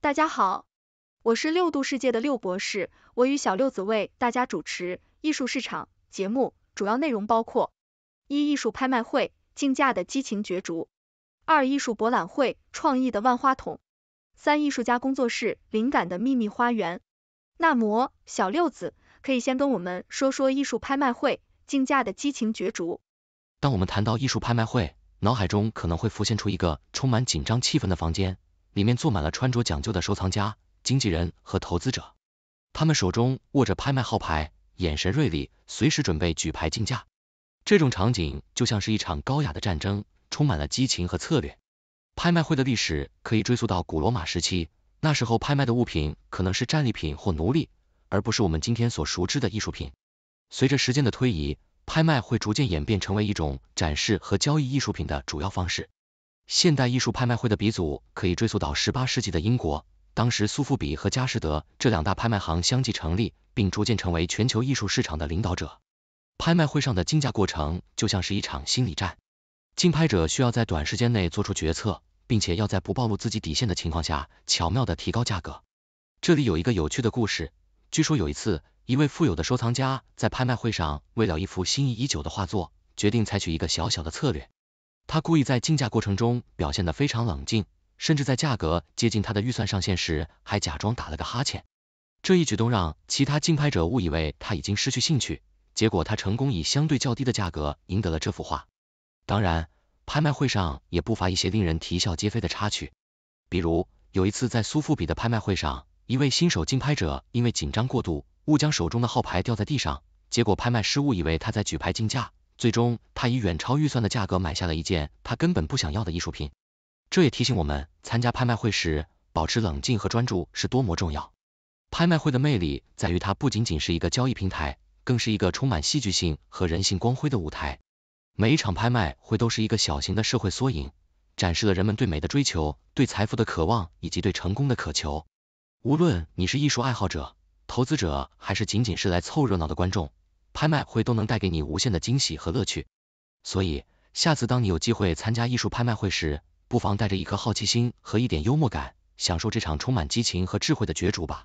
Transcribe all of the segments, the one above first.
大家好，我是六度世界的六博士，我与小六子为大家主持艺术市场节目，主要内容包括：一、艺术拍卖会，竞价的激情角逐；二、艺术博览会，创意的万花筒；三、艺术家工作室，灵感的秘密花园。那么，小六子可以先跟我们说说艺术拍卖会，竞价的激情角逐。 当我们谈到艺术拍卖会，脑海中可能会浮现出一个充满紧张气氛的房间，里面坐满了穿着讲究的收藏家、经纪人和投资者，他们手中握着拍卖号牌，眼神锐利，随时准备举牌竞价。这种场景就像是一场高雅的战争，充满了激情和策略。拍卖会的历史可以追溯到古罗马时期，那时候拍卖的物品可能是战利品或奴隶，而不是我们今天所熟知的艺术品。随着时间的推移，拍卖会逐渐演变成为一种展示和交易艺术品的主要方式。现代艺术拍卖会的鼻祖可以追溯到18世纪的英国，当时苏富比和佳士得这两大拍卖行相继成立，并逐渐成为全球艺术市场的领导者。拍卖会上的竞价过程就像是一场心理战，竞拍者需要在短时间内做出决策，并且要在不暴露自己底线的情况下，巧妙地提高价格。这里有一个有趣的故事，据说有一次，一位富有的收藏家在拍卖会上为了一幅心仪已久的画作，决定采取一个小小的策略。他故意在竞价过程中表现得非常冷静，甚至在价格接近他的预算上限时，还假装打了个哈欠。这一举动让其他竞拍者误以为他已经失去兴趣，结果他成功以相对较低的价格赢得了这幅画。当然，拍卖会上也不乏一些令人啼笑皆非的插曲，比如有一次在苏富比的拍卖会上，一位新手竞拍者因为紧张过度，误将手中的号牌掉在地上，结果拍卖师误以为他在举牌竞价，最终他以远超预算的价格买下了一件他根本不想要的艺术品。这也提醒我们，参加拍卖会时保持冷静和专注是多么重要。拍卖会的魅力在于它不仅仅是一个交易平台，更是一个充满戏剧性和人性光辉的舞台。每一场拍卖会都是一个小型的社会缩影，展示了人们对美的追求、对财富的渴望以及对成功的渴求。无论你是艺术爱好者、投资者，还是仅仅是来凑热闹的观众，拍卖会都能带给你无限的惊喜和乐趣。所以，下次当你有机会参加艺术拍卖会时，不妨带着一颗好奇心和一点幽默感，享受这场充满激情和智慧的角逐吧。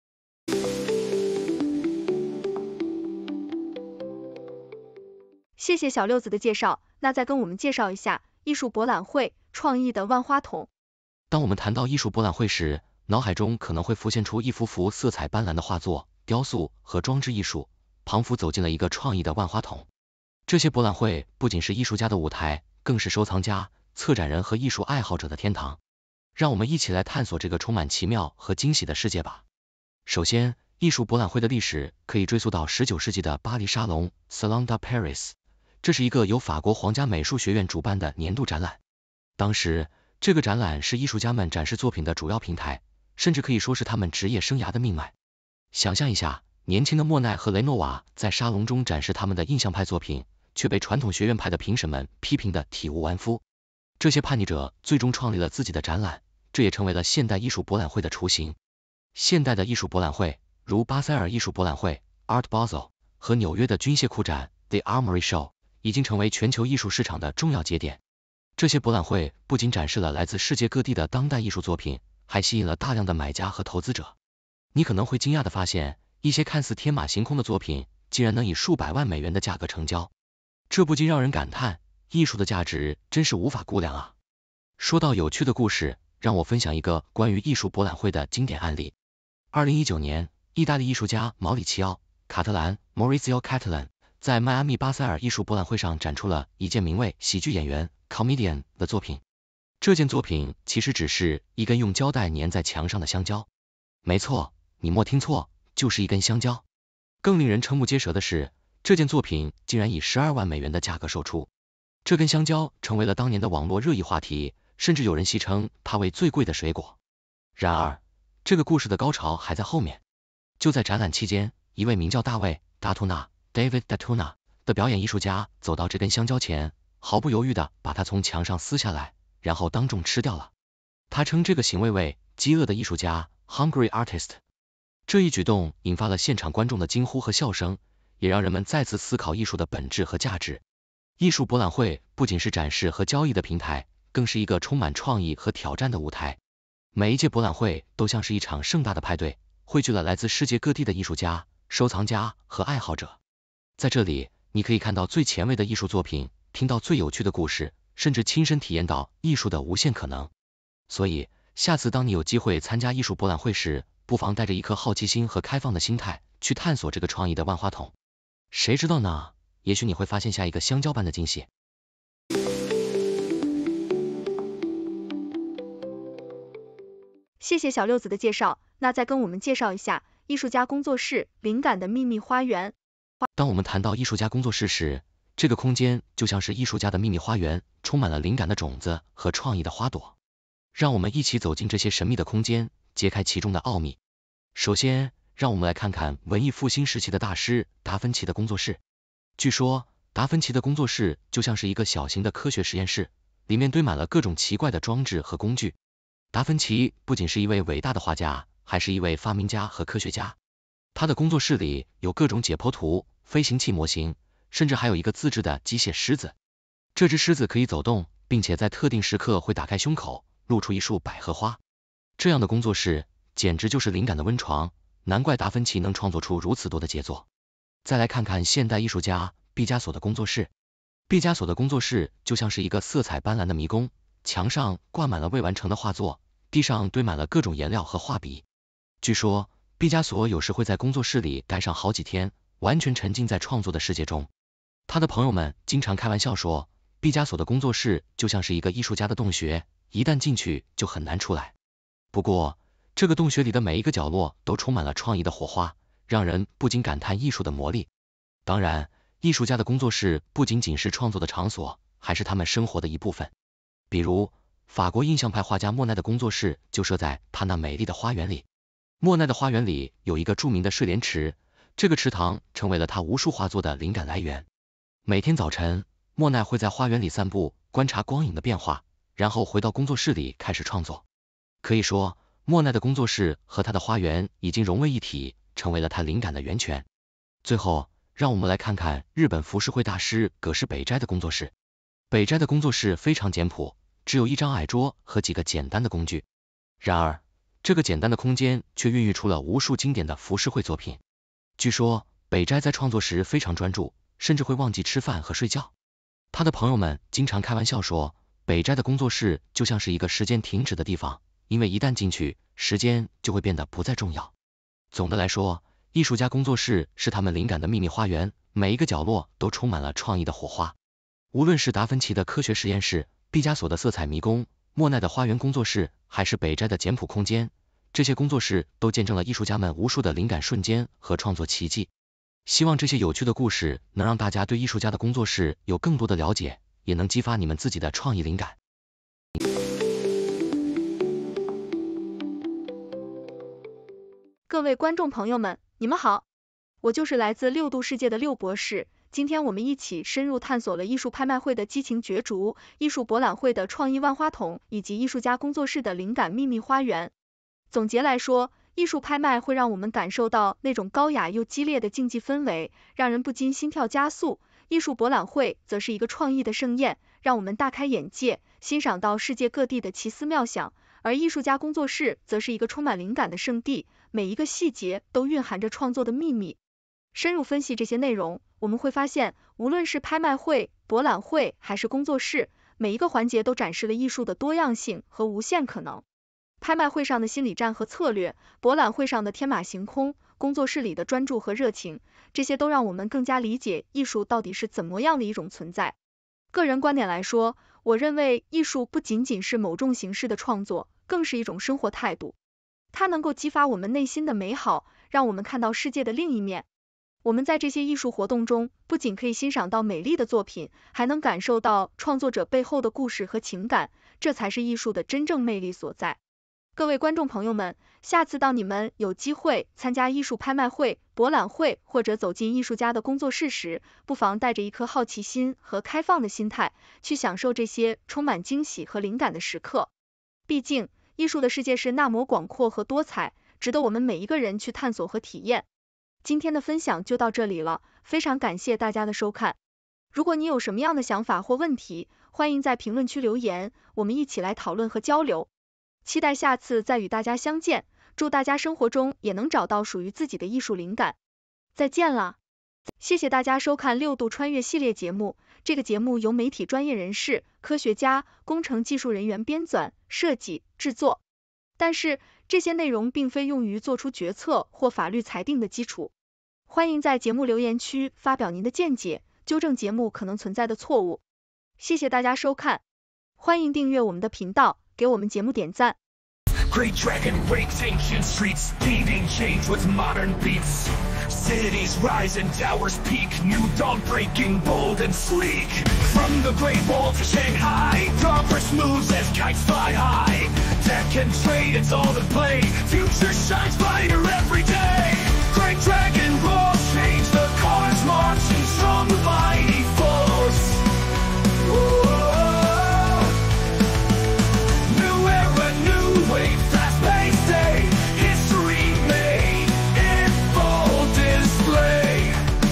谢谢小六子的介绍，那再跟我们介绍一下艺术博览会，创意的万花筒。 当我们谈到艺术博览会时，脑海中可能会浮现出一幅幅色彩斑斓的画作、雕塑和装置艺术，仿佛走进了一个创意的万花筒。这些博览会不仅是艺术家的舞台，更是收藏家、策展人和艺术爱好者的天堂。让我们一起来探索这个充满奇妙和惊喜的世界吧。首先，艺术博览会的历史可以追溯到19世纪的巴黎沙龙 Salon de Paris， 这是一个由法国皇家美术学院主办的年度展览。当时，这个展览是艺术家们展示作品的主要平台，甚至可以说是他们职业生涯的命脉。想象一下，年轻的莫奈和雷诺瓦在沙龙中展示他们的印象派作品，却被传统学院派的评审们批评得体无完肤。这些叛逆者最终创立了自己的展览，这也成为了现代艺术博览会的雏形。现代的艺术博览会，如巴塞尔艺术博览会 Art Basel 和纽约的军械库展 The Armory Show， 已经成为全球艺术市场的重要节点。这些博览会不仅展示了来自世界各地的当代艺术作品，还吸引了大量的买家和投资者。你可能会惊讶地发现，一些看似天马行空的作品，竟然能以数百万美元的价格成交。这不禁让人感叹，艺术的价值真是无法估量啊！说到有趣的故事，让我分享一个关于艺术博览会的经典案例。2019年，意大利艺术家毛里奇奥·卡特兰 Maurizio Catalan 在迈阿密巴塞尔艺术博览会上展出了一件名为《喜剧演员》Comedian 的作品。这件作品其实只是一根用胶带粘在墙上的香蕉。没错，你没听错，就是一根香蕉。更令人瞠目结舌的是，这件作品竟然以12万美元的价格售出。这根香蕉成为了当年的网络热议话题，甚至有人戏称它为最贵的水果。然而，这个故事的高潮还在后面。就在展览期间，一位名叫大卫·达图纳 David Datuna 的表演艺术家走到这根香蕉前，毫不犹豫地把它从墙上撕下来，然后当众吃掉了。他称这个行为为饥饿的艺术家 Hungry Artist。这一举动引发了现场观众的惊呼和笑声，也让人们再次思考艺术的本质和价值。艺术博览会不仅是展示和交易的平台，更是一个充满创意和挑战的舞台。 每一届博览会都像是一场盛大的派对，汇聚了来自世界各地的艺术家、收藏家和爱好者。在这里，你可以看到最前卫的艺术作品，听到最有趣的故事，甚至亲身体验到艺术的无限可能。所以，下次当你有机会参加艺术博览会时，不妨带着一颗好奇心和开放的心态去探索这个创意的万花筒。谁知道呢？也许你会发现下一个香蕉般的惊喜。 谢谢小六子的介绍，那再跟我们介绍一下艺术家工作室灵感的秘密花园。 当我们谈到艺术家工作室时，这个空间就像是艺术家的秘密花园，充满了灵感的种子和创意的花朵。让我们一起走进这些神秘的空间，揭开其中的奥秘。首先，让我们来看看文艺复兴时期的大师达芬奇的工作室。据说，达芬奇的工作室就像是一个小型的科学实验室，里面堆满了各种奇怪的装置和工具。达芬奇不仅是一位伟大的画家，还是一位发明家和科学家。他的工作室里有各种解剖图、飞行器模型，甚至还有一个自制的机械狮子。这只狮子可以走动，并且在特定时刻会打开胸口，露出一束百合花。这样的工作室简直就是灵感的温床，难怪达芬奇能创作出如此多的杰作。再来看看现代艺术家毕加索的工作室。毕加索的工作室就像是一个色彩斑斓的迷宫，墙上挂满了未完成的画作，地上堆满了各种颜料和画笔。据说，毕加索有时会在工作室里待上好几天，完全沉浸在创作的世界中。他的朋友们经常开玩笑说，毕加索的工作室就像是一个艺术家的洞穴，一旦进去就很难出来。不过，这个洞穴里的每一个角落都充满了创意的火花，让人不禁感叹艺术的魔力。当然，艺术家的工作室不仅仅是创作的场所，还是他们生活的一部分。比如，法国印象派画家莫奈的工作室就设在他那美丽的花园里。莫奈的花园里有一个著名的睡莲池，这个池塘成为了他无数画作的灵感来源。每天早晨，莫奈会在花园里散步，观察光影的变化，然后回到工作室里开始创作。可以说，莫奈的工作室和他的花园已经融为一体，成为了他灵感的源泉。最后，让我们来看看日本浮世绘大师葛饰北斋的工作室。北斋的工作室非常简朴，只有一张矮桌和几个简单的工具。然而，这个简单的空间却孕育出了无数经典的浮世绘作品。据说，北斋在创作时非常专注，甚至会忘记吃饭和睡觉。他的朋友们经常开玩笑说，北斋的工作室就像是一个时间停止的地方，因为一旦进去，时间就会变得不再重要。总的来说，艺术家工作室是他们灵感的秘密花园，每一个角落都充满了创意的火花。无论是达芬奇的科学实验室、毕加索的色彩迷宫、莫奈的花园工作室，还是北斋的简朴空间，这些工作室都见证了艺术家们无数的灵感瞬间和创作奇迹。希望这些有趣的故事能让大家对艺术家的工作室有更多的了解，也能激发你们自己的创意灵感。 各位观众朋友们，你们好，我就是来自6度世界的6博士。今天我们一起深入探索了艺术拍卖会的激情角逐、艺术博览会的创意万花筒，以及艺术家工作室的灵感秘密花园。总结来说，艺术拍卖会让我们感受到那种高雅又激烈的竞技氛围，让人不禁心跳加速；艺术博览会则是一个创意的盛宴，让我们大开眼界，欣赏到世界各地的奇思妙想。而艺术家工作室则是一个充满灵感的圣地，每一个细节都蕴含着创作的秘密。深入分析这些内容，我们会发现，无论是拍卖会、博览会还是工作室，每一个环节都展示了艺术的多样性和无限可能。拍卖会上的心理战和策略，博览会上的天马行空，工作室里的专注和热情，这些都让我们更加理解艺术到底是怎么样的一种存在。个人观点来说，我认为艺术不仅仅是某种形式的创作，更是一种生活态度。它能够激发我们内心的美好，让我们看到世界的另一面。我们在这些艺术活动中，不仅可以欣赏到美丽的作品，还能感受到创作者背后的故事和情感，这才是艺术的真正魅力所在。各位观众朋友们，下次当你们有机会参加艺术拍卖会、博览会，或者走进艺术家的工作室时，不妨带着一颗好奇心和开放的心态，去享受这些充满惊喜和灵感的时刻。毕竟，艺术的世界是那么广阔和多彩，值得我们每一个人去探索和体验。今天的分享就到这里了，非常感谢大家的收看。如果你有什么样的想法或问题，欢迎在评论区留言，我们一起来讨论和交流。 期待下次再与大家相见，祝大家生活中也能找到属于自己的艺术灵感。再见了。谢谢大家收看6度穿越系列节目，这个节目由媒体专业人士、科学家、工程技术人员编纂、设计、制作。但是，这些内容并非用于做出决策或法律裁定的基础。欢迎在节目留言区发表您的见解，纠正节目可能存在的错误。谢谢大家收看，欢迎订阅我们的频道，给我们节目点赞。 Great dragon wakes ancient streets, leading change with modern beats. Cities rise and towers peak, new dawn breaking bold and sleek. From the Great Wall to Shanghai, progress moves as kites fly high. Tech and trade, it's all in play, future shines brighter every day. Great dragon roars, change the cars, marching strong with mighty force. New era, new wave, fast-paced day, history made in full display.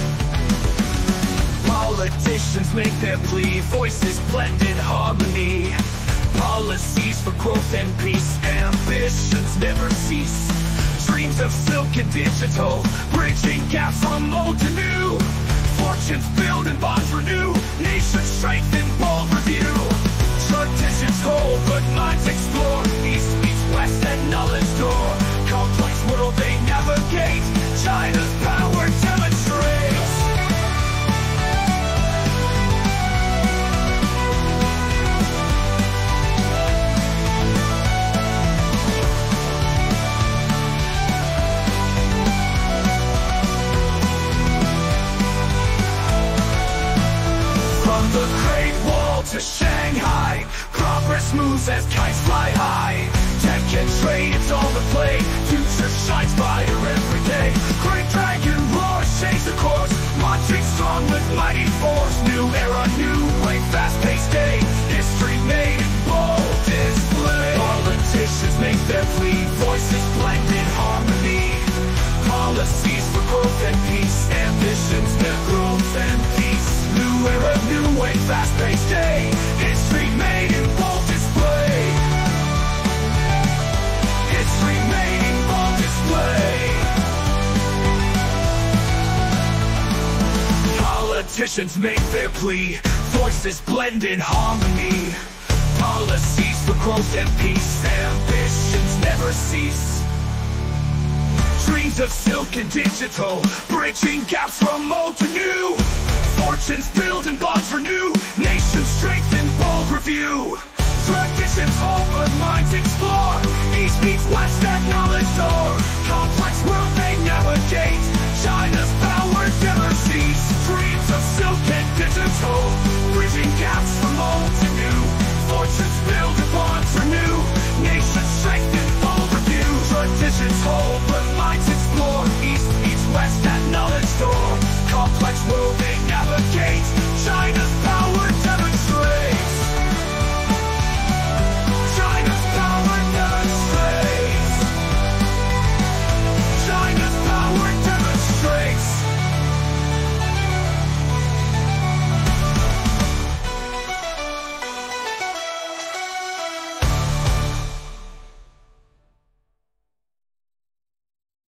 Politicians make their plea, voices blend in harmony. Policies for growth and peace, ambitions never cease. Dreams of silk and digital, bridging gaps from old to new. Fortunes build and bonds renew, nations strengthen, bold review. Traditions hold, but minds explore, east meets west and knowledge door. Complex world they navigate, China's power demonstrates. From the Great Wall to Shanghai, progress moves as kites fly high. Tech and trade, it's all the play, future shines brighter every day. Great dragon roars, change the course, marching strong with mighty force. New era, new way, fast-paced day, history made in bold display. Politicians make their plea, voices blend in harmony. Policies for growth and peace, ambitions their growth and peace. New era, new way, fast-paced day, history made in bold display. History made in bold display. Politicians make their plea, voices blend in harmony. Policies for growth and peace, ambitions never cease. Dreams of silk and digital, bridging gaps from old to new. Fortunes